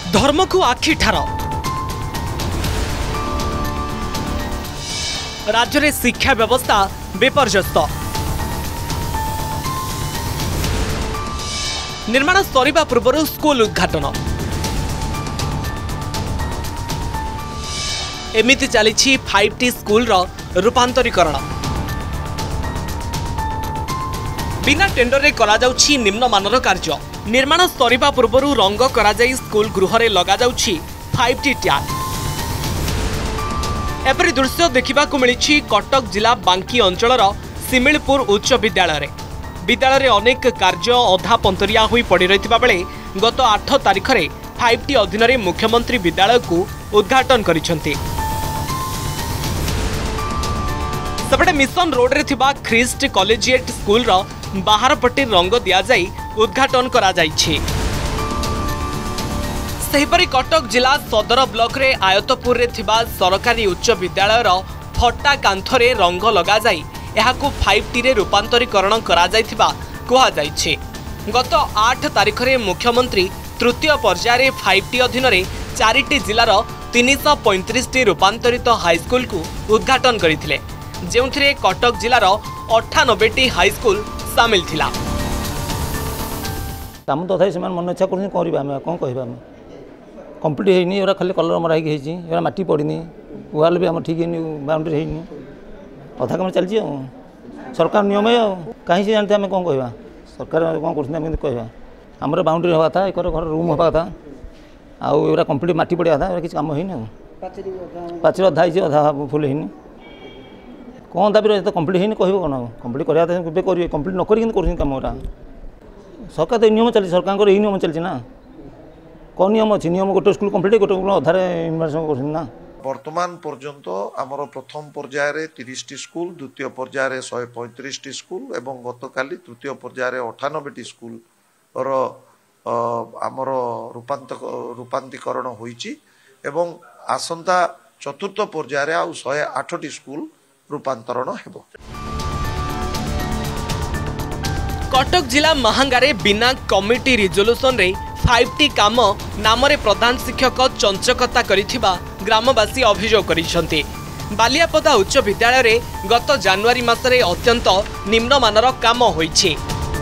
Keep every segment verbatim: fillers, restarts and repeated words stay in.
धर्म को आखि ठार राज्य में शिक्षा व्यवस्था विपर्यस्त निर्माण सरिबा पूर्व स्कूल उद्घाटन एमिति चली फाइव टी स्कूल रूपांतरीकरण बिना टेंडर रे करा जाउछि निम्नमानर कार्य निर्माण सरिबा पूर्व रंग करा जाई स्कूल गृह रे लगा जाउछि फाइव टी ट्याप एपरी दृश्य देखा मिली कटक जिला बांकी अंचलर सिमिलपुर उच्च विद्यालय विद्यालय अनेक कार्य अधा पंतरिया होई पड़ी रहितबा बेले गत आठ तारिख में फाइव टी अधीन रे मुख्यमंत्री विद्यालय को उद्घाटन करिसेंती। सेपटे मिशन रोड रे थिबा ख्रीस्ट कॉलेजिएट स्कूल रो बाहर पट्टी रंग दिया जाई उद्घाटन करा जाइछि। सेहिपरि कटक जिला सदर ब्लॉक रे आयतपुर रे थिबा सरकारी उच्च विद्यालय रो फटा कांथरे रंग लगा जाई एहाकू फाइव टी रे रूपांतरीकरण करा जाइथिबा कुहा जाइछि। गत आठ तारिख रे मुख्यमंत्री तृतीय पर्याय फाइव टी अधीन रे चारिटी जिलार तीन सौ पैंतीस टी रूपांतरित हाईस्कूल को उद्घाटन करथिले जेउथिरे कटक जिलार अठानबे टी हाईस्कूल सामिल थिला। काम तो थाई समान मन इच्छा करनी करबा हम कोन कहबा हम कंप्लीट हेनी एरा खाली कलर मरा हेकी हेची एरा माटी पड़नी वाल भी हम ठीक हेनी बाउंड्री हेनी अधा काम चलछि सरकार नियम है कहीं से जानते हम कोन कहबा सरकार कोन करछन हम कहबा हमर बाउंड्री होवा था एकर घर रूम होवा था आ एरा कंप्लीट माटी पड़िया था एरा किछ काम हेनी पाचरी पाचरी अधा हिची अधा फुल हेनी कौन दाबी रही तो कंप्लीट होनी कह कौन कंप्लीट करा करेंगे कंप्लीट न कर कम सरकार तो नियम चलती सरकार यही नियम चलती ना कौन नियम अच्छी नियम गोटे स्कूल कंप्लीट गोटे स्कूल अधारे इनभेस्टमेंट कर वर्तमान पर्यंत आमर प्रथम पर्यायर तीस टी स्कूल द्वितीय पर्यायर शहे पैंतीस टी स्कूल एवं गतकाली तृतीय पर्यायर अठानबे टी स्कूल आमर रूपांत रूपांतरीकरण होइछि एवं आसंता चतुर्थ पर्यायर आउ शहे आठ टी स्कूल रूपांतरण हेबो। कटक जिला महांगारे बिना कमिटी रिजोल्यूशन रे फाइव टी काम नाम रे प्रधान शिक्षक चंचकता करिथिबा ग्रामवासी अभियोग करिसंती। बालियापदा उच्च विद्यालय रे गत जनवरी मासरे अत्यंत निम्नमानर काम होइछि।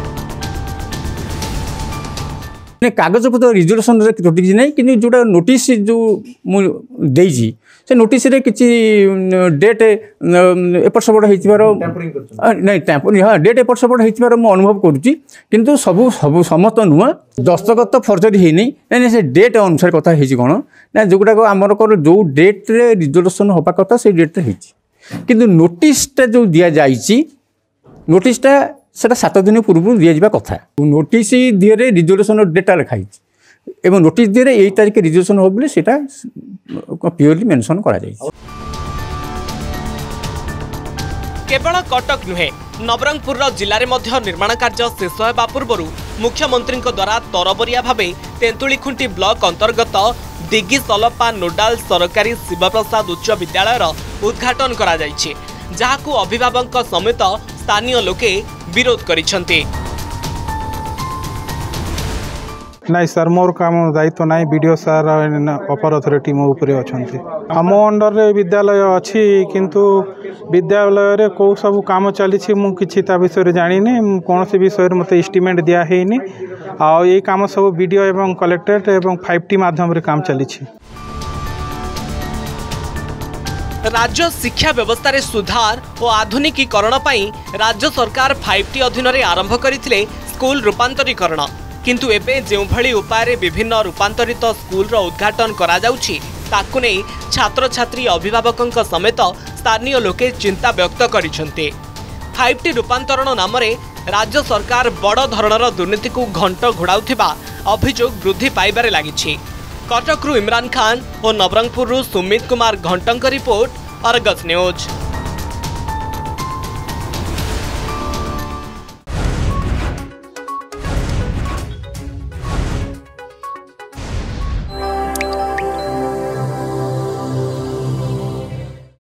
कागज पत्र रिजोल्यूशन रे त्रुटि नहीं कि जोटा नोटिस जो मु देइछि से नोटिस रे किछि डेट एपट सपट होइतिबार नहीं टैंपरिंग हाँ डेट एपट सपट होइतिबार मु अनुभव करूछि किंतु सब सब समस्त नुआ दस्तखत फर्जरी हेनी नहीं से डेट अनुसार कथा हेछि कोन ना जोगुडा को हमर को जो डेट रे रिजोल्यूशन होबा कथा से डेट रे हेछि किंतु नोटिस टा जो दिया जाइछि नोटिस टा सेटा सात दिन पूर्व दि जावा कथा नोटिस दिए रिजोल्यूशन डेटा लिखाई एवं नोटिस दिए यही तारीख रिजोल्यूशन हो बोले सेटा प्योरली मेंशन करा जाय। केवल कटक नुहे नवरंगपुर जिले में निर्माण कार्य शेष होगा पूर्व मुख्यमंत्री द्वारा तरबरिया भावे तेंतुलीखुंटी ब्लॉक अंतर्गत दिगी सलपा नोडाल सरकारी शिवप्रसाद उच्च विद्यालय उद्घाटन करा जायछि जहाकू अभिभावक समेत स्थानीय लोके विरोध करिसेंती। नहीं सर मोर काम दायित्व नहीं वीडियो सर अपर अथॉरिटी मो ऊपर अच्छी आम अंडर रे विद्यालय अच्छी किंतु विद्यालय रे को सब काम चली मु किछि ता विषय जानी कौन से विषय मत एस्टिमेट दिया हेनी आ ये काम सब वीडियो एवं कलेक्टेड एवं फाइव टी माध्यम रे काम चली। राज्य शिक्षा व्यवस्था रे सुधार और आधुनिकीकरण पई राज्य सरकार फाइव टी अधीन रे आरंभ करथिले स्कूल रूपांतरीकरण किंतु एबे जो भली उपाय विभिन्न रूपांतरित स्कूल रो उद्घाटन करा जाउछि ताकु नै छात्र छात्री अभिभावकक समेत स्थानीय लोके चिंता व्यक्त करिसेंते। फाइव टी रूपांतरण नाम रे राज्य सरकार बड़ धरणर दुर्नीति को घंट घोड़ाउथिबा अभियोग वृद्धि पाइबारे लागिछि। कटकरू इमरान खान और नवरंगपुर सुमित कुमार घंटंक रिपोर्ट अर्गस न्यूज।